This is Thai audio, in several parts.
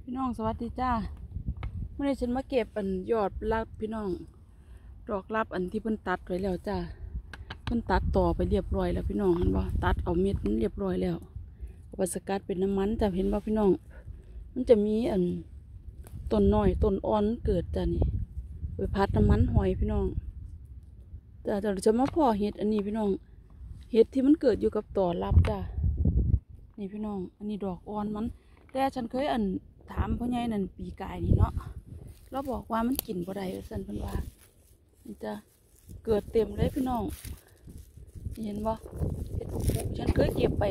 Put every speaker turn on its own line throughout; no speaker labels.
พี่น้องสวัสดีจ้าเมื่อนี้ฉันมาเก็บยอดลับพี่น้องดอกลับที่เพิ่นตัดไว้แล้วจ้าเพิ่นตัดต่อไปเรียบร้อยแล้วพี่น้องเห็นบ่ตัดเอาเม็ดมันเรียบร้อยแล้วเอาไปสกัดเป็นน้ำมันจ้าเห็นบ่พี่น้องมันจะมีต้นน้อยต้นอ่อนเกิดจ้านี่ไปพัดน้ำมันหอยพี่น้องจ้าเราจะมาเพาะเห็ดอันนี้พี่น้องเห็ดที่มันเกิดอยู่กับต่อลับจ้านี่พี่น้องอันนี้ดอกอ่อนมันแต่ฉันเคยถามพ่อใหญ่นั่นปีกายนี่เนาะเราบอกว่ามันกินบ่ได้สันเพิ่นว่ามันจะเกิดเต็มเลยพี่น้องเห็นบ่เห็ดฉันเคยเก็บไป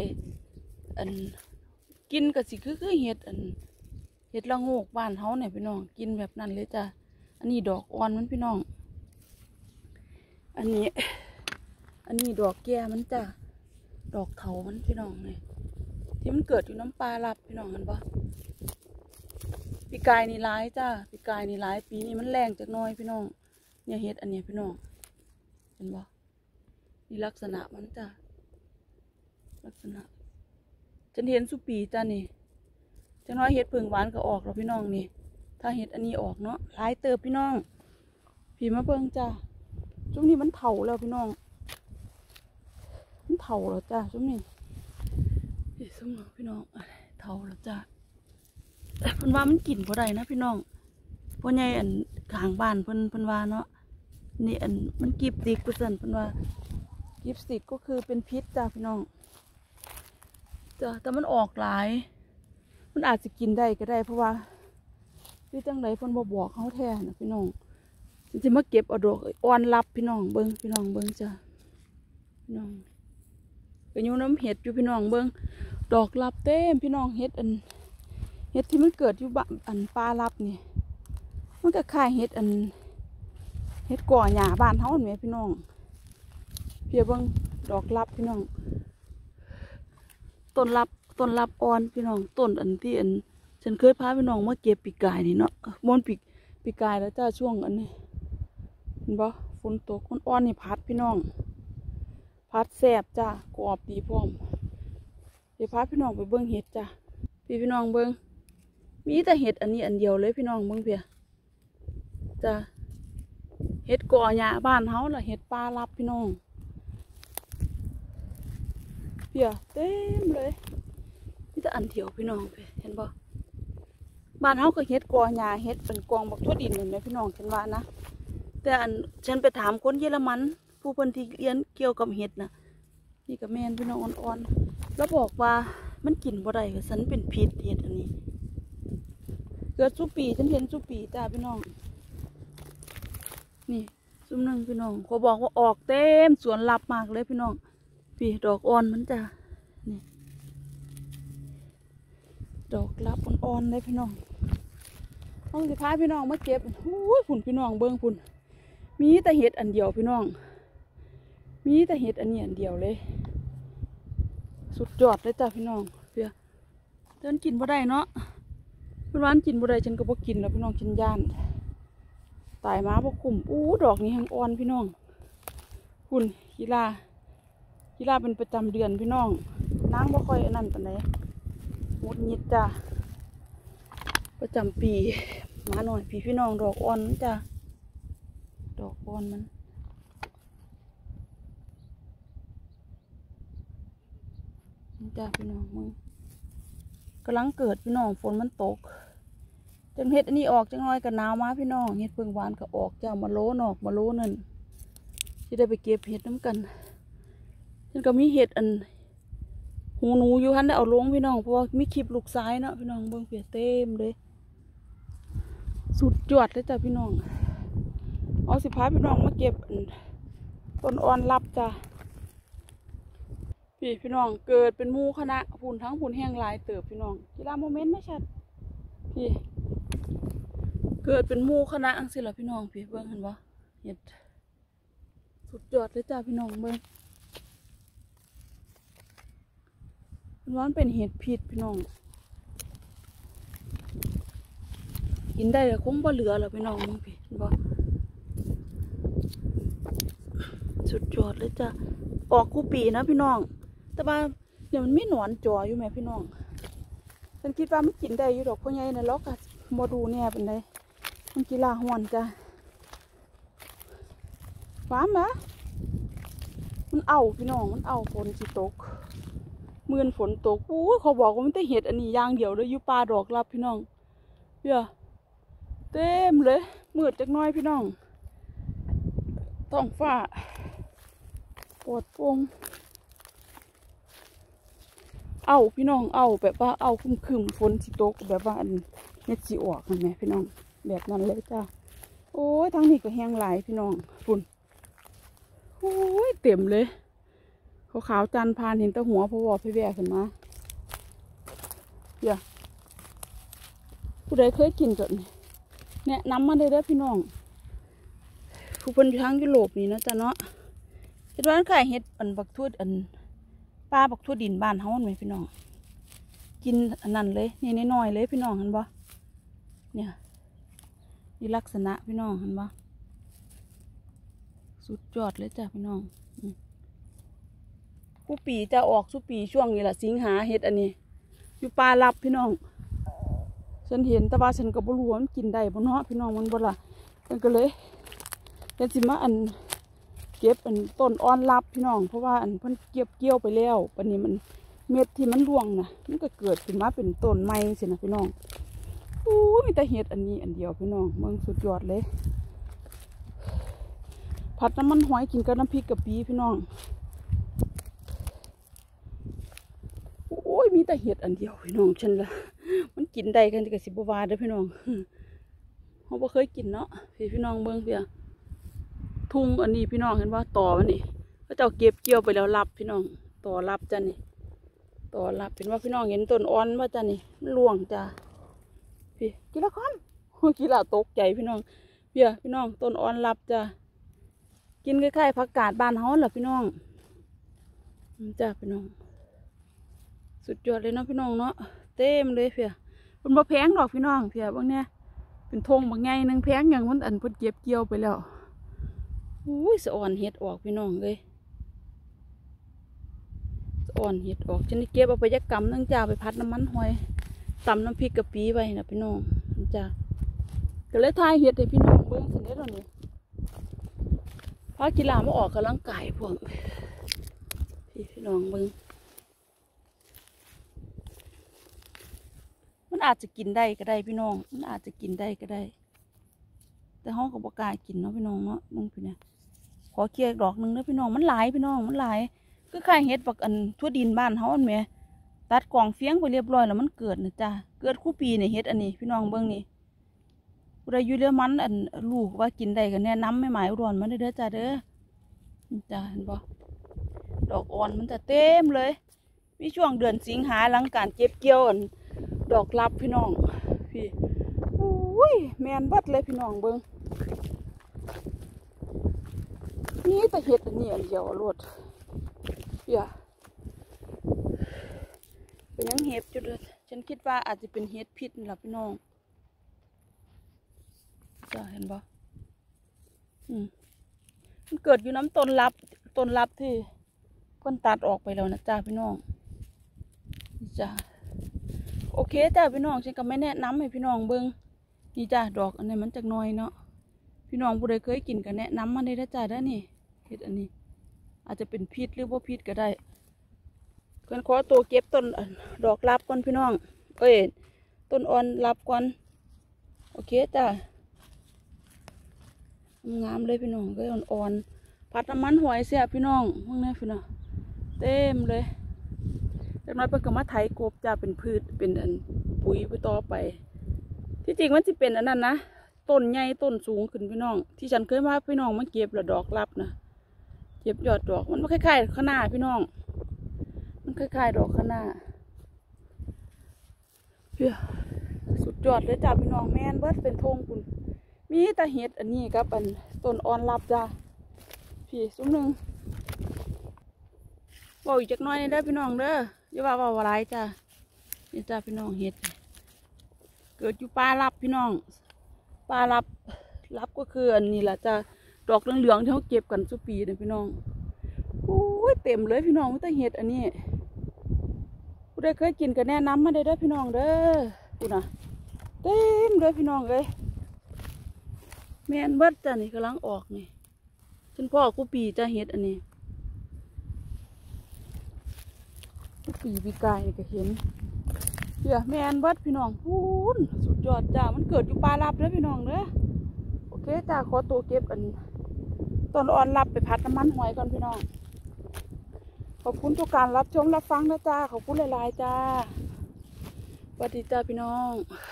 กินกับสิคือเห็ดเห็ดละโงกบ้านเฮาเนี่ยพี่น้องกินแบบนั้นเลยจ้ะอันนี้ดอกอ่อนมันพี่น้องอันนี้ดอกแก่มันจ้ะดอกเถามันพี่น้องเนี่ยที่มันเกิดอยู่น้ำปลาลับพี่น้องมันบ่ปีกายนี่ร้ายจ้าปีกายนี่ร้ายปีนี้มันแรงจากน้อยพี่น้องเนี่ยเห็ดอันเนี้ยพี่น้องเห็นบ่นี่ลักษณะมันจ้าลักษณะฉันเห็นสุปีจ้านี่จากน้อยเห็ดเพิงหวานก็ออกแล้วพี่น้องนี่ถ้าเห็ดอันนี้ออกเนาะร้ายเติบพี่น้องผีมาเบิ่งจ้าช่วงนี้มันเถาแล้วพี่น้องมันเถาแล้วจ้าช่วงนี้ช่วงนี้พี่น้องเถาแล้วจ้าเพิ่นว่ามันกินบ่ได้นะพี่น้องพ่อใหญ่ข้างบ้านเพิ่นว่าเนาะนี่มันกิบติกว่าซั่นเพิ่นว่ากิบติกก็คือเป็นพิษจ้าพี่น้องจ้าแต่มันออกหลายมันอาจจะกินได้ก็ได้เพราะว่าคือจังไดเพิ่นบ่บอกเฮาแท้นะพี่น้องสิมาเก็บเอาดอกอ่อนรับพี่น้องเบิ่งพี่น้องเบิ่งจ้าพี่น้องก็อยู่น้ำเห็ดอยู่พี่น้องเบิ่งดอกรับเต็มพี่น้องเห็ดเห็ดที่มันเกิดอยู่บ้านปลาลับนี่มันก็คล้ายเห็ดเห็ดก่อหญ้าบ้านเฮาเห็นไหมพี่น้องเพียบเบิ่งดอกลับพี่น้องต้นลับอ่อนพี่น้องต้นที่ฉันเคยพาพี่น้องมาเก็บปีกายนี่เนาะมอนปีกายแล้วจ้าช่วงนี้เห็นปะฝนตกอ่อนนี่พัดพี่น้องพัดแสบจ้ากรอบดีพร้อมเดี๋ยวพาพี่น้องไปเบิ่งเห็ดจ้าพี่น้องเบิ่งมีแต่เห็ดอันนี้อันเดียวเลยพี่น้องเบิ่งเพียจ้ะเห็ดก่อหญ้าบ้านเฮาล่ะเห็ดปลาลับพี่น้องเพียเต็มเลยมีแต่อันเดียวพี่น้องเพียเห็นบ่บ้านเฮาก็เห็ดก่อหญ้าเห็ดเป็นกองบักทั่วดินเห็นไหมพี่น้องฉันว่านะแต่ฉันไปถามคนเยอรมันผู้เพิ่นที่เรียนเกี่ยวกับเห็ดน่ะนี่ก็แม่นพี่น้องอ่อนๆแล้วบอกว่ามันกินบ่ได้กับฉันเป็นพิษเห็ดอันนี้เกิดสุปีฉันเห็นสุปีจ้าพี่น้องนี่ซุ่มนึงพี่น้องเขาบอกว่าออกเต็มสวนลับมากเลยพี่น้องพี่ดอกอ่อนมันจ้านี่ดอกลับอ่อนๆเลยพี่น้องเอาสิพาพี่น้องมาเก็บฝุ่นพี่น้องเบิ้งฝุ่นมีแต่เห็ดอันเดียวพี่น้องมีแต่เห็ดอันนี้อันเดียวเลยสุดยอดเลยจ้าพี่น้องเพื่อเดินกินบ่ได้เนาะเป็นวันกินบ่ได้ฉันก็บ่กินแล้วพี่น้องกินย่านตายมาบ่คุ้มดอกนี้แห้งอ่อนพี่น้องคุณกีฬาเป็นประจำเดือนพี่น้องนางบ่ค่อยนั่นปานใดหมดนิดจ้าประจำปีมาหน่อยพี่น้องดอกอ่อนจ้าดอกอ่อนมันจ้าพี่น้องมึงกำลังเกิดพี่น้องฝนมันตกจังเห็ดอันนี้ออกจังน้อยกับหนาวมาพี่น้องเห็ดเพิงหวานก็ออกจ้ามาโลนอกมาโลนั่นที่ได้ไปเก็บเห็ดน้ำกันฉันก็มีเห็ดหูหนูอยู่ฮันได้เอาลงพี่น้องเพราะว่ามีคลิปลูกซ้ายเนาะพี่น้องเบิ่งเปียเต็มเลยสุดยอดเลยจ้าพี่น้องเอาสิพาพี่น้องมาเก็บต้นอ่อนรับจ้าพี่น้องเกิดเป็นหมู่คณะฝุ่นทั้งฝุ่นแห้งลายเติบพี่น้องกีฬาโมเมนต์ไม่ชัดพี่เกิดเป็นหมู่คณะอังสิล่ะพี่น้องพี่เบิ่งเห็นปะเห็ดสุดยอดเลยจ้าพี่น้องเบิ่งร้อนเป็นเห็ดพิษพี่น้องกินได้แต่คงบ่เหลือแล้วพี่น้องมึงพี่เห็นปะสุดยอดเลยจ้าออกคู่ปีนะพี่น้องแต่ว่าเดี๋ยวมันไม่หนอนจ่ออยู่ไหมพี่น้องฉันคิดว่ามันกินได้อยู่ดอกพ่อใหญ่นะล็อกอะโมดูเนี่ยเป็นไรมันกีฬาห่อนจ้ะฟ้ามนะมันเอาพี่น้องมันเอาฝนสิตกมื่นฝนตกอู้เขาบอกว่ามันได้เห็ดอันนี้อย่างเดียวเลยอยู่ป่าดอกลับพี่น้องเดี๋ยวเต็มเลยมืดจักน้อยพี่น้องท้องฟ้าปวดโปงเอาพี่น้องเอาแบบว่าเอาคึมฝนสิตกแบบว่าอันเม็ดสีออกนั่นแหละพี่น้องแบบนั้นเลยจ้าโอ้ยทางนี้ก็แห้งหลายพี่น้องฝุ่นโอ้ยเต็มเลยขาวๆจันพานเห็นแต่หัวพอวอพี่แวะขึ้นมาเดี๋ยวผู้ใดเคยกินจดเนี่ยน้ำมาได้เด้อพี่น้องผู้คนอยู่ทางยุโรปนี่นะจ๊ะเนาะเห็ดว่าขายเห็ดอันบักทั่วอันปลาบักทั่วดินบ้านเฮาไหมพี่น้องกินอันนั้นเลยนี่น้อยๆเลยพี่น้องเห็นบ่เนี่ยนี่ลักษณะพี่น้องเห็นบ่สุดยอดเลยจ้ะพี่น้องผู้ปีจะออกสุปีช่วงนี้แหละสิงหาเห็ดอันนี้อยู่ปลาลับพี่น้องฉันเห็นแต่ว่าฉันก็บ่รู้ว่ามันกินได้บ่เนาะพี่น้องมันบ่ล่ะฉันก็เลยฉันสิมาอันเก็บอันต้นอ่อนลับพี่น้องเพราะว่าอันเพิ่นเกี่ยวไปแล้วปานนี้มันเม็ดที่มันร่วงนะมันก็เกิดขึ้นมาเป็นต้นใหม่สินะพี่น้องอู้มีแต่เห็ดอันนี้อันเดียวพี่น้องเมืองสุดยอดเลยผัดน้ำมันหอยกินกับน้ำพริกกะปิพี่น้องโอ้ยมีแต่เห็ดอันเดียวพี่น้องฉันละมันกินได้กันกับสิบวาเด้อพี่น้องเขาบ่เคยกินเนาะพี่น้องเบิ่งเพียทุ่งอันนี้พี่น้องเห็นว่าต่อมันนี่เขาเจ้าเก็บเกี่ยวไปแล้วรับพี่น้องต่อรับจ้ะนี่ต่อรับเป็นว่าพี่น้องเห็นต้นอ่อนว่าจ้ะนี่มันล่วงจ้ะพี่กีฬาคอนกีฬาตกใจพี่น้องเพียพี่น้องต้นอ่อนรับจ้ะกินคล้ายๆผักกาดบ้านเฮาแหละพี่น้องจ้ะพี่น้องสุดยอดเลยเนาะพี่น้องเนาะเต็มเลยเพียมันบ่แพงดอกพี่น้องเพียบางเนี่ยเป็นธงบางไงนึงแพงอย่างมันอันเพิ่นเก็บเกี่ยวไปแล้วอุ้ยสะอ่อนเห็ดออกพี่น้องเลยสะอ่อนเห็ดออกฉันนี่เก็บเอาไปยักกำนั่งจ่าไปพัดน้ำมันหอยตำน้ำพริกกะปิไว้นะพี่น้องจ้าก็เลยทายเห็ดให้พี่น้องเบิ้งสันนิดหน่อยพากีฬามาออกกำลังกายพวกพี่น้องเบิ้งมันอาจจะกินได้ก็ได้พี่น้องมันอาจจะกินได้ก็ได้แต่ห้องกับบกายกินเนาะพี่น้องเนาะมึงพี่เนี่ยขอเคลียร์ดอกนึงนะพี่น้องมันหลายพี่น้องมันหลายก็คล้ายเห็ดบักอันทั่วดินบ้านเขาอันแม่ตัดกล่องเฟี้ยงไปเรียบร้อยแล้วมันเกิดนะจ้าเกิดคู่ปีเนี่ยเห็ดอันนี้พี่น้องเบิ้งนี่เราอยู่เรือมันอันลูกว่ากินได้กันเนี่ยน้ำไม่หมายร้อนมันเด้อจ้าเด้อจ้าเห็นปะดอกอ่อนมันจะเต็มเลยมีช่วงเดือนสิงหาหลังการเก็บเกี่ยวอันดอกลับพี่น้องพี่อุ้ยแมนบัดเลยพี่น้องเบิ้งนี่แต่เห็ดอันนี้อันเดียวรวดเดี๋ยวเป็นยังเห็บจุดเลยฉันคิดว่าอาจจะเป็นเห็ดพิษนี่แหละพี่น้องจะเห็นปะมันเกิดอยู่น้ำต้นลับที่เพิ่นตัดออกไปแล้วนะจ้าพี่น้องจ้าโอเคจ้าพี่น้องฉันก็ไม่แนะนำให้พี่น้องเบิ้งนี่จ้าดอกอันนี้มันจากน้อยเนาะพี่น้องผู้ใดเคยกินก็แนะนำมาได้นะจ้าได้นี่เห็ดอันนี้อาจจะเป็นพิษหรือว่าพิษก็ได้เพื่อนขอตัวเก็บต้นดอกลับก่อนพี่น้องเอ้ยต้นอ่อนลับก่อนโอเคจ้างามเลยพี่น้องก็อ่อนๆผัดน้ำมันหอยเสียพี่น้องพวกนี้พี่น้องเต็มเลยเล็กน้อยเพิ่งก็มาไถกบจะเป็นพืชเป็นอันปุ๋ยไปต่อไปที่จริงมันจะเป็นอันนั้นนะต้นใหญ่ต้นสูงขึ้นพี่น้องที่ฉันเคยว่าพี่น้องมันเก็บแล้วดอกลับนะเก็บยอดดอกมันคล้ายๆข้างหน้าพี่น้องมันคล้ายๆดอกข้างหน้าเพื่อสุดยอดเลยจ้าพี่น้องแมนเบิร์ดเป็นธงคุณมีแต่เห็ดอันนี้ครับอันต้นอ่อนลับจ้าพี่ซุ้มหนึ่งบอกอีกจักน้อยได้พี่น้องเด้ออย่าว่าอะไรจ้านี่จ้าพี่น้องเห็ดเกิดอยู่ป่าลับพี่น้องป่าลับก็คืออันนี้แหละจ้าดอกเหลืองๆที่เขาเก็บกันทุกปีเนี่ยพี่น้องโอ้ยเต็มเลยพี่น้องไม่ต้องเห็ดอันนี้ผู้ใดเคยกินก็แนะนำมาได้เด้อพี่น้องเด้อกูนะเต็มเลยพี่น้องเลยแม่นเบิดจ้ะนี่กำลังออกนี่ฉันพ่อกูปีจะเฮ็ดอันนี้กูปีกายนี่ก็เห็นเดี๋ยวแม่นเบิดพี่น้องพูนสุดยอดจ้ามันเกิดอยู่ป่าลับเด้อพี่น้องเด้อโอเคจ้าขอตัวเก็บอันต้นอ่อนรับไปพัดน้ำมันหอยก่อนพี่น้องขอบคุณทุกการรับชมรับฟังนะจ้าขอบคุณหลายๆจ้าสวัสดีจ้าพี่น้อง